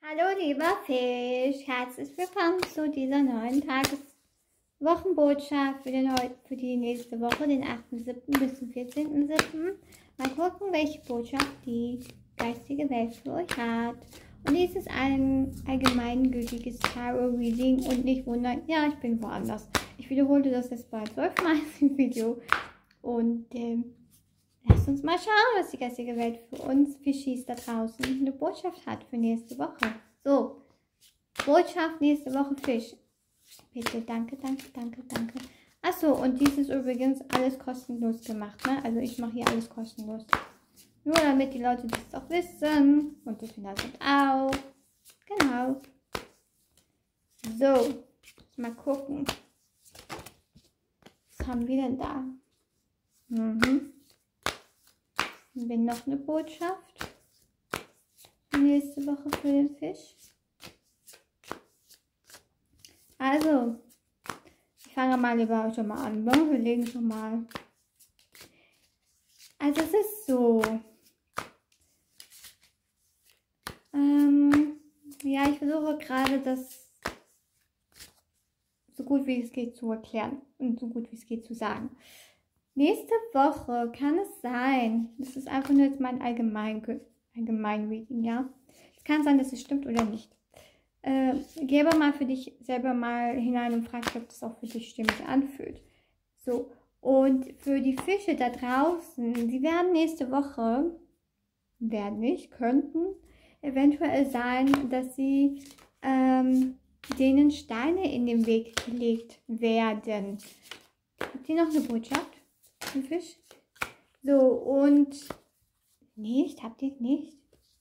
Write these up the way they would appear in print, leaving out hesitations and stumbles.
Hallo lieber Fisch, herzlich willkommen zu dieser neuen Tageswochenbotschaft für die nächste Woche, den 8.7. bis zum 14.7. Mal gucken, welche Botschaft die geistige Welt für euch hat. Und dies ist ein allgemeingültiges Tarot-Reading und nicht wundern, ja, ich bin woanders. Ich wiederholte das jetzt bald 12 Mal im Video und lasst uns mal schauen, was die geistige Welt für uns Fischis da draußen eine Botschaft hat für nächste Woche. So, Botschaft nächste Woche Fisch. Bitte, danke, danke, danke, danke. Achso, und dies ist übrigens alles kostenlos gemacht, ne? Also ich mache hier alles kostenlos. Nur damit die Leute das auch wissen. Und das Finanzamt auch. Genau. So, mal gucken. Was haben wir denn da? Haben wir noch eine Botschaft nächste Woche für den Fisch? Also, ich fange mal lieber schon mal an. Wir legen schon mal. Also es ist so. Ja, ich versuche gerade das so gut wie es geht zu erklären und so gut wie es geht zu sagen. Nächste Woche kann es sein, das ist einfach nur jetzt mein Allgemein-Reading, ja. Es kann sein, dass es stimmt oder nicht. Geh aber mal für dich selber mal hinein und frag dich, ob das auch für dich stimmig anfühlt. So, und für die Fische da draußen, die werden nächste Woche, könnten eventuell sein, dass sie denen Steine in den Weg gelegt werden. Habt ihr noch eine Botschaft? Ein Fisch? So, und nicht? Habt ihr nicht?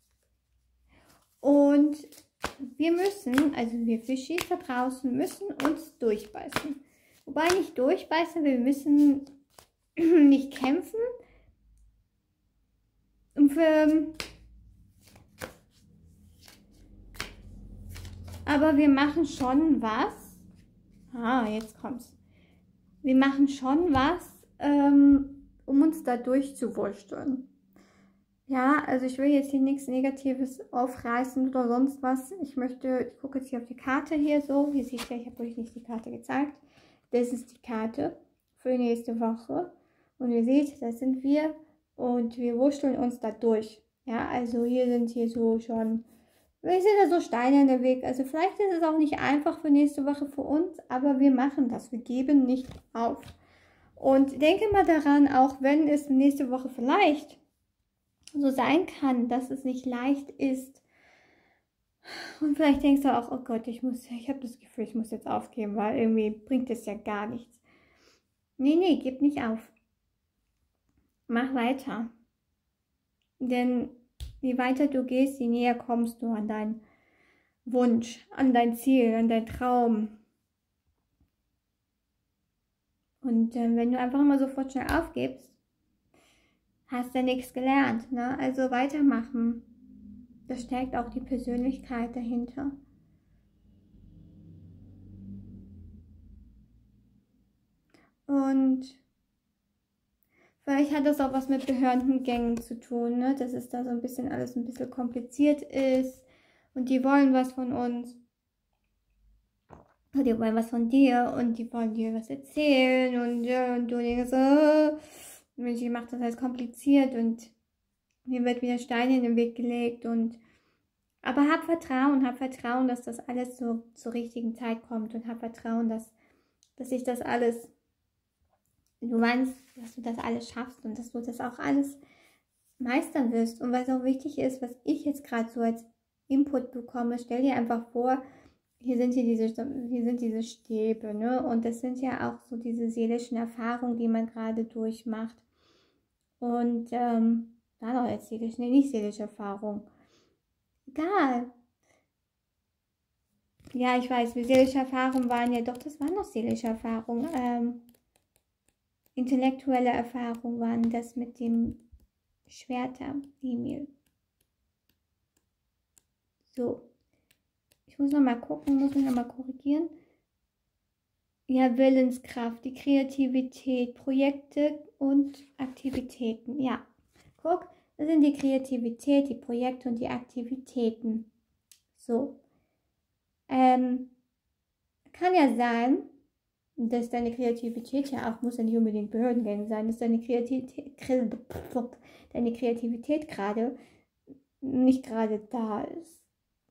Und wir müssen, also wir Fischis da draußen, müssen uns durchbeißen. Wobei nicht durchbeißen, wir müssen nicht kämpfen. Aber wir machen schon was. Jetzt kommt's. Wir machen schon was, um uns da durchzuwursteln. Ja, also ich will jetzt hier nichts Negatives aufreißen oder sonst was. Ich gucke jetzt hier auf die Karte hier so. Ihr seht ja, ich habe euch nicht die Karte gezeigt. Das ist die Karte für die nächste Woche. Und ihr seht, das sind wir und wir wursteln uns da durch. Ja, also wir sind so da so Steine in der Weg. Also vielleicht ist es auch nicht einfach für nächste Woche für uns, aber wir machen das. Wir geben nicht auf. Und denke mal daran, auch wenn es nächste Woche vielleicht so sein kann, dass es nicht leicht ist. Und vielleicht denkst du auch, oh Gott, ich habe das Gefühl, ich muss jetzt aufgeben, weil irgendwie bringt es ja gar nichts. Nee, gib nicht auf. Mach weiter. Denn je weiter du gehst, je näher kommst du an deinen Wunsch, an dein Ziel, an deinen Traum. Und wenn du einfach immer sofort schnell aufgibst, hast du nichts gelernt, ne? Also weitermachen. Das stärkt auch die Persönlichkeit dahinter. Und vielleicht hat das auch was mit Behördengängen zu tun, ne? Dass es da so alles ein bisschen kompliziert ist. Und die wollen was von uns. Und die wollen was von dir. Und die wollen dir was erzählen. Und du denkst, Mensch, ich mache das alles kompliziert. Und mir wird wieder Steine in den Weg gelegt. Aber hab Vertrauen, dass das alles so zur richtigen Zeit kommt. Und hab Vertrauen, dass ich das alles... Du meinst, dass du das alles schaffst und dass du das auch alles meistern wirst. Und was auch wichtig ist, was ich jetzt gerade so als Input bekomme, stell dir einfach vor, hier sind diese Stäbe, ne? Und das sind ja auch so diese seelischen Erfahrungen, die man gerade durchmacht. Und nicht seelische Erfahrung. Egal. Ja, ich weiß, seelische Erfahrungen waren ja doch, das waren noch seelische Erfahrungen. Intellektuelle Erfahrung waren das mit dem Schwerter, Emil. So. Ich muss noch mal gucken, muss mich noch mal korrigieren. Ja, Willenskraft, die Kreativität, Projekte und Aktivitäten. Ja, guck, das sind die Kreativität, die Projekte und die Aktivitäten. So. Kann ja sein, dass deine Kreativität ja auch, muss ja nicht unbedingt Behördengänge sein, dass deine Kreativität gerade nicht gerade da ist.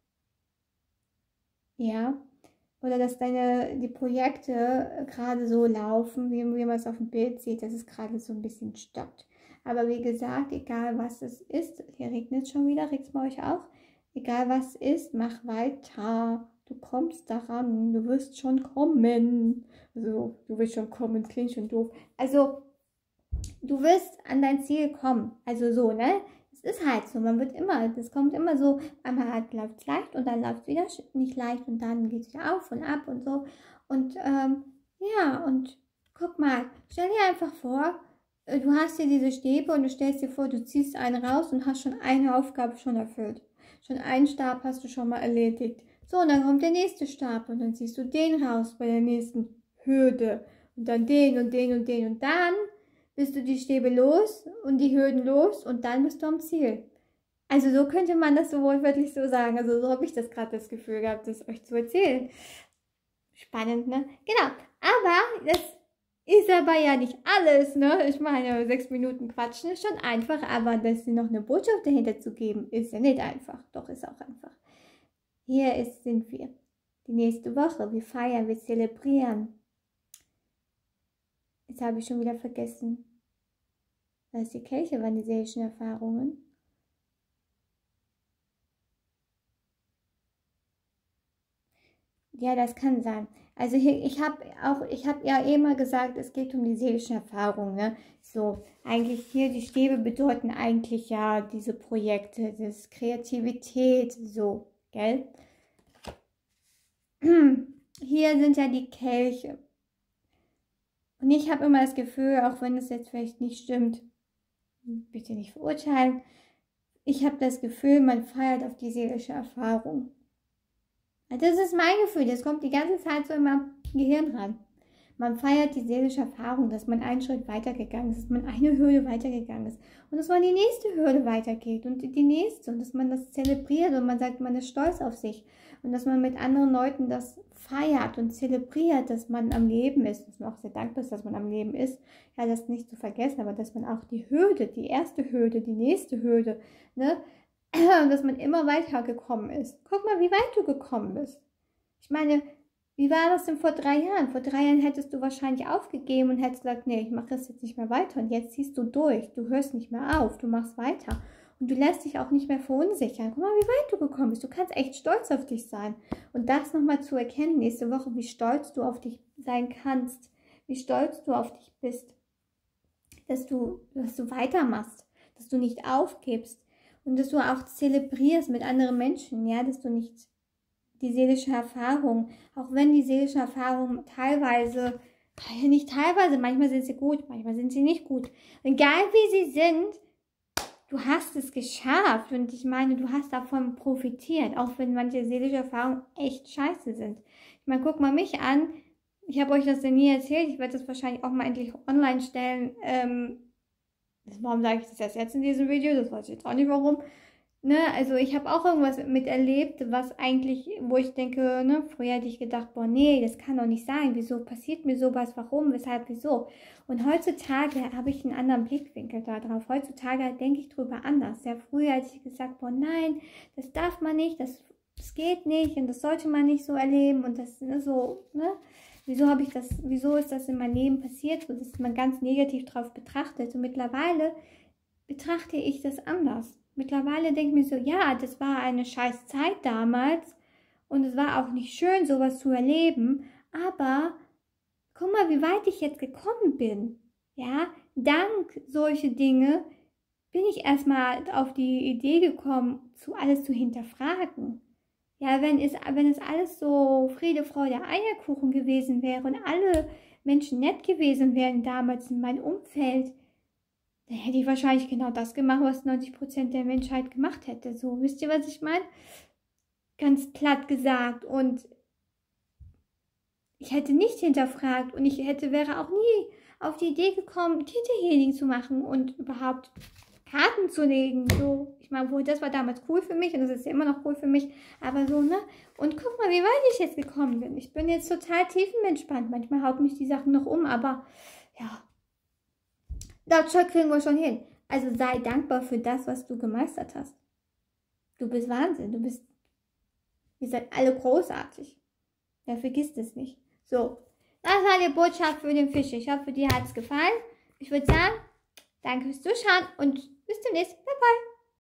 Ja. Oder dass die Projekte gerade so laufen, wie man es auf dem Bild sieht, dass es gerade so ein bisschen stockt. Aber wie gesagt, egal was es ist, hier regnet es schon wieder, regnet es bei euch auch? Egal was ist, mach weiter. Du kommst daran, du wirst schon kommen. Also, du wirst schon kommen, das klingt schon doof. Also, du wirst an dein Ziel kommen. Also so, ne? Es ist halt so, das kommt immer so, einmal läuft es leicht und dann läuft es wieder nicht leicht und dann geht es wieder auf und ab und so. Und ja, und guck mal, stell dir einfach vor, du hast hier diese Stäbe und du stellst dir vor, du ziehst einen raus und hast schon eine Aufgabe schon erfüllt. Schon einen Stab hast du schon mal erledigt. So, und dann kommt der nächste Stab und dann ziehst du den raus bei der nächsten Hürde. Und dann den und den und den und dann bist du die Stäbe los und die Hürden los und dann bist du am Ziel. Also so könnte man das so wortwörtlich so sagen. Also so habe ich das gerade das Gefühl gehabt, das euch zu erzählen. Spannend, ne? Genau. Aber das ist aber ja nicht alles, ne? Ich meine, 6 Minuten quatschen ist schon einfach, aber dass sie noch eine Botschaft dahinter zu geben, ist ja nicht einfach. Doch, ist auch einfach. Sind wir. Die nächste Woche. Wir feiern, wir zelebrieren. Jetzt habe ich schon wieder vergessen. Das ist die Kelche, waren die seelischen Erfahrungen. Ja, das kann sein. Also hier, ich habe ja immer gesagt, es geht um die seelischen Erfahrungen. Ne? So, eigentlich hier, die Stäbe bedeuten eigentlich ja diese Projekte, das Kreativität, so, gell? Hier sind ja die Kelche. Und ich habe immer das Gefühl, auch wenn es jetzt vielleicht nicht stimmt, bitte nicht verurteilen, ich habe das Gefühl, man feiert auf die seelische Erfahrung. Das ist mein Gefühl, das kommt die ganze Zeit so in meinem Gehirn ran. Man feiert die seelische Erfahrung, dass man einen Schritt weitergegangen ist, dass man eine Hürde weitergegangen ist und dass man die nächste Hürde weitergeht und die nächste und dass man das zelebriert und man sagt, man ist stolz auf sich und dass man mit anderen Leuten das feiert und zelebriert, dass man am Leben ist, dass man auch sehr dankbar ist, dass man am Leben ist, ja, das nicht zu vergessen, aber dass man auch die Hürde, die erste Hürde, die nächste Hürde, ne, dass man immer weitergekommen ist. Guck mal, wie weit du gekommen bist. Ich meine, wie war das denn vor 3 Jahren? Vor 3 Jahren hättest du wahrscheinlich aufgegeben und hättest gesagt, nee, ich mache das jetzt nicht mehr weiter. Und jetzt ziehst du durch. Du hörst nicht mehr auf. Du machst weiter. Und du lässt dich auch nicht mehr verunsichern. Guck mal, wie weit du gekommen bist. Du kannst echt stolz auf dich sein. Und das nochmal zu erkennen nächste Woche, wie stolz du auf dich sein kannst. Wie stolz du auf dich bist. Dass du weitermachst. Dass du nicht aufgibst. Und dass du auch zelebrierst mit anderen Menschen, ja, dass du nicht die seelische Erfahrung, auch wenn die seelische Erfahrung manchmal sind sie gut, manchmal sind sie nicht gut. Egal wie sie sind, du hast es geschafft und ich meine, du hast davon profitiert, auch wenn manche seelische Erfahrungen echt scheiße sind. Ich meine, guck mal mich an, ich habe euch das ja nie erzählt, ich werde das wahrscheinlich auch mal endlich online stellen, warum sage ich das jetzt in diesem Video? Das weiß ich jetzt auch nicht warum. Ne? Also ich habe auch irgendwas miterlebt, was eigentlich, wo ich denke, ne, früher hätte ich gedacht, boah, nee, das kann doch nicht sein. Wieso passiert mir sowas? Warum? Weshalb? Wieso? Und heutzutage habe ich einen anderen Blickwinkel darauf. Heutzutage denke ich drüber anders. Sehr früher hätte ich gesagt, boah, nein, das darf man nicht, das geht nicht und das sollte man nicht so erleben und das so, ne? Wieso ist das in meinem Leben passiert, so dass man ganz negativ drauf betrachtet. Und mittlerweile betrachte ich das anders. Mittlerweile denke ich mir so, ja, das war eine scheiß Zeit damals und es war auch nicht schön, sowas zu erleben, aber guck mal, wie weit ich jetzt gekommen bin. Ja, dank solche Dinge bin ich erstmal auf die Idee gekommen, alles zu hinterfragen. Ja, wenn es alles so Friede, Freude, Eierkuchen gewesen wäre und alle Menschen nett gewesen wären damals in meinem Umfeld, dann hätte ich wahrscheinlich genau das gemacht, was 90% der Menschheit gemacht hätte. So, wisst ihr, was ich meine? Ganz platt gesagt. Und ich hätte nicht hinterfragt und wäre auch nie auf die Idee gekommen, Täterhealing zu machen und überhaupt, Karten zu legen. So, ich meine, wohl, das war damals cool für mich und das ist ja immer noch cool für mich. Aber so, ne? Und guck mal, wie weit ich jetzt gekommen bin. Ich bin jetzt total tiefenentspannt. Manchmal haut mich die Sachen noch um, aber ja, das kriegen wir schon hin. Also sei dankbar für das, was du gemeistert hast. Du bist Wahnsinn. Ihr seid alle großartig. Ja, vergiss das nicht. So, das war die Botschaft für den Fisch. Ich hoffe, dir hat es gefallen. Ich würde sagen, danke fürs Zuschauen und bis demnächst. Bye, bye.